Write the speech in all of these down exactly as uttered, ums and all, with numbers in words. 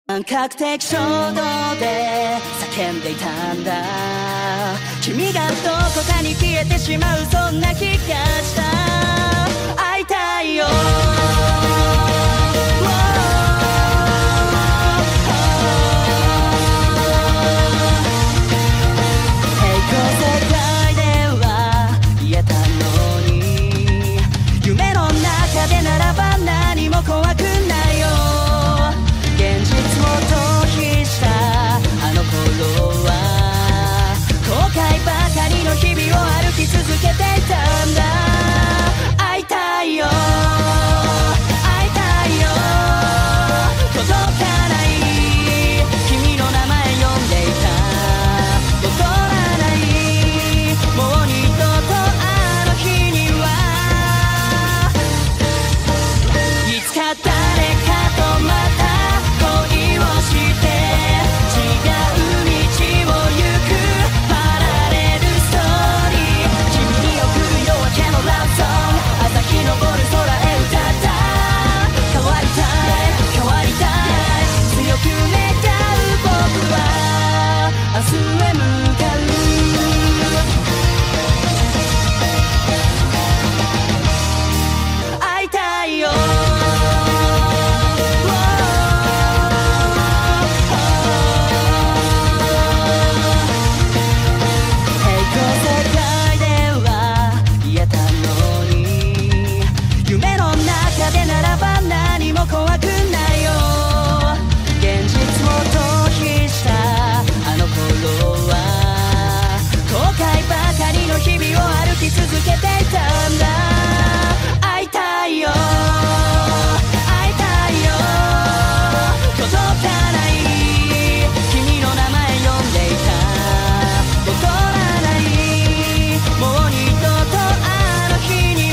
確定衝動で叫んでいたんだ。君がどこかに消えてしまうそんな気がした。会いたいよ。でならば何も怖くないよ。現実を逃避したあの頃は後悔ばかりの日々を歩き続けていたんだ。会いたいよ会いたいよ。届かない君の名前呼んでいた。戻らないもう二度とあの日にはいつか誰かとまた恋をして違う道を行くパラレルストーリー。君に送る夜明けのラブソング、朝日昇る空へ歌った。変わりたい変わりたい強く願う僕は明日へ向かう。会いたいよ。怖くないよ。現実を逃避したあの頃は後悔ばかりの日々を歩き続けていたんだ。会いたいよ会いたいよ。届かない君の名前呼んでいた。戻らないもう二度とあの日に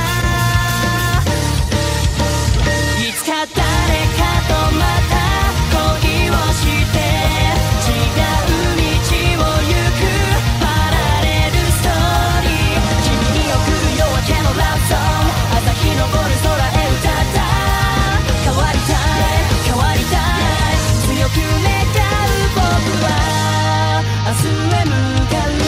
はいつか誰かとまた恋をして違う道を行くパラレルストーリー。君に送る夜明けのラブソング、朝日昇る空へ歌った。変わりたい変わりたい強く願う僕は明日へ向かう。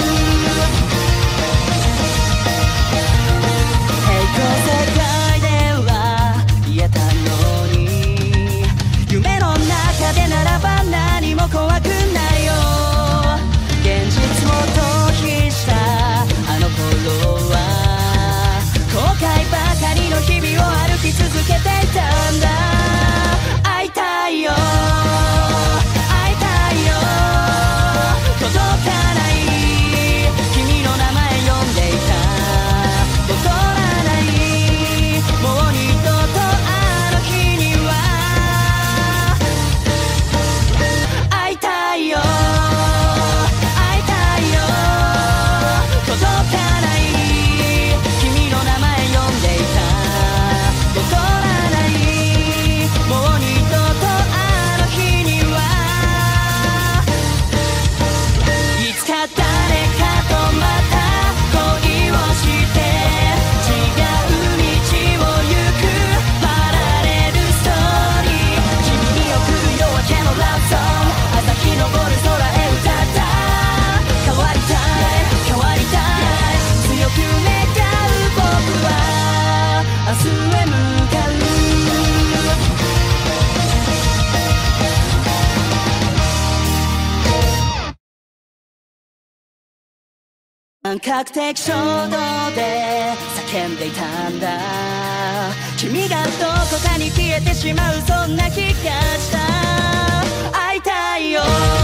平行世界では言えたのに夢の中でならば何も怖くないよ。現実を逃避したあの頃は後悔ばかりの日々を歩き続けていたんだ。会いたいよ会いたいよ。届かない君の名前呼んでいた。戻らないもう二度とあの日には会いたいよ会いたいよ。届かない君の名前呼んでいた。戻らないもう二度とあの日にはいつか誰かとまた恋をして違う道を行くパラレルストーリー。君に送る夜明けのラブソング、朝日昇る空へ歌った。変わりたい変わりたい強く願う僕は明日へ向かう。確定衝動で叫んでいたんだ。君がどこかに消えてしまうそんな気がした。会いたいよ。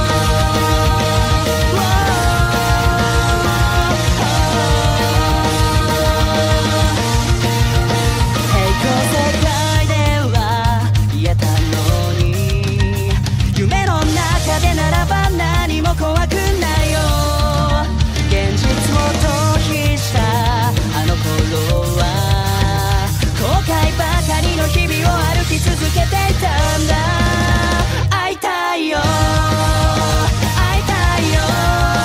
平行世界では言えたのに夢の中でならば何も怖くないよ。現実を逃避したあの頃は後悔ばかりの日々を歩き続けていたんだ。会いたいよ会いたいよ。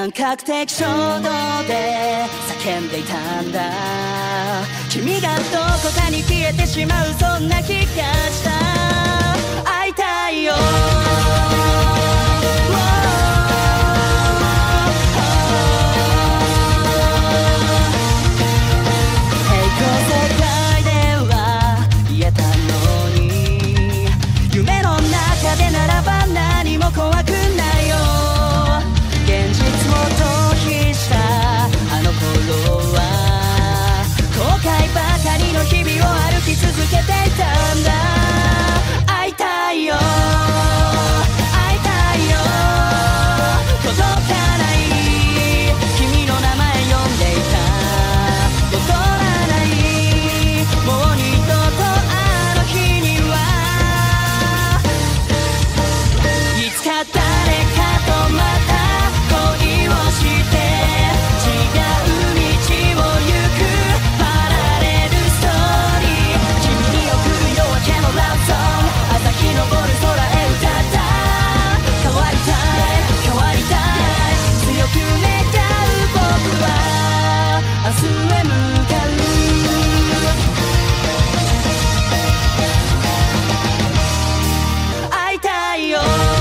感覚的衝動で叫んでいたんだ。君がどこかに消えてしまうそんな気がした。会いたいよ怖くないよ。現実を逃避したあの頃は後悔ばかりの日々を歩き続けていたんだ。会いたいよ会いたいよ届かない君の名前呼んでいた。戻らないもう二度とあの日にはいつか誰かとまた恋をして違う道を行くパラレルストーリー。君に送る夜明けのラブソング朝日昇る空へ歌った。変わりたい変わりたい強く願う僕は明日へ向かう。会いたいよ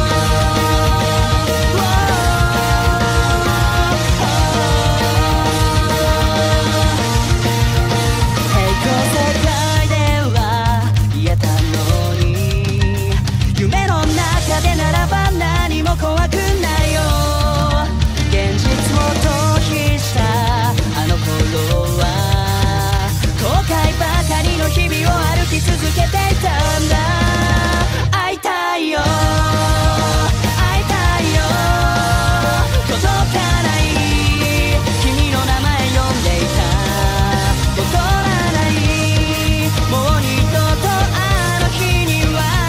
怖くないよ。現実を逃避したあの頃は後悔ばかりの日々を歩き続けていたんだ。会いたいよ会いたいよ届かない君の名前呼んでいた。戻らないもう二度とあの日に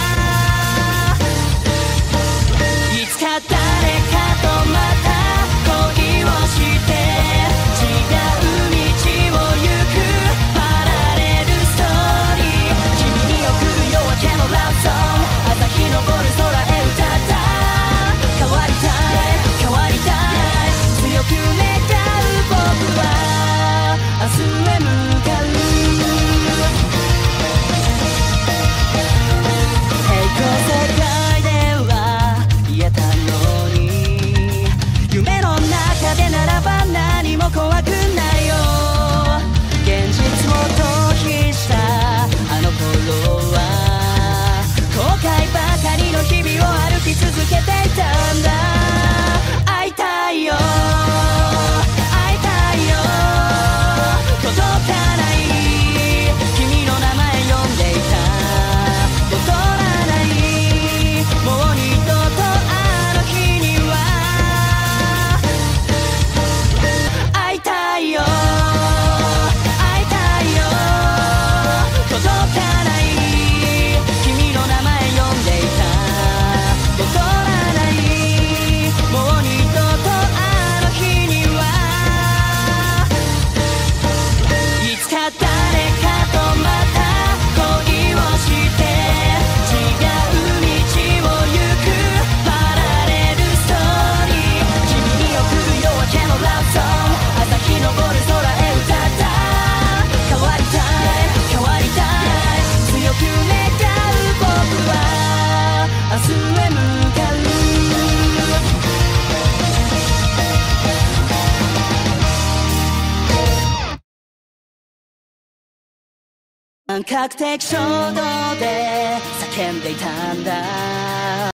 はいつか誰かとまた恋をして違う道を行くパラレルストーリー。君に送る夜明けのラブソング朝日昇る空へ歌った。変わりたい変わりたい強く願う僕は明日へ向かう。平行世界では言えたのに夢の中でならば何も怖くないよ。現実を逃避したあの頃は後悔ばかりの日々を歩き続けていたんだ。会いたいよ会いたいよ届かない君の名前呼んでいた。戻らないもう二度とあの日には会いたいよ会いたいよ届かない君の名前呼んでいた。戻らないもう二度とあの日にはいつか誰かとまた恋をして違う道を行くパラレルストーリー。君に送る夜明けのラブソング朝日昇る空へ歌った。変わりたい変わりたい強く願う僕は明日へ向かう。感覚的衝動で叫んでいたんだ。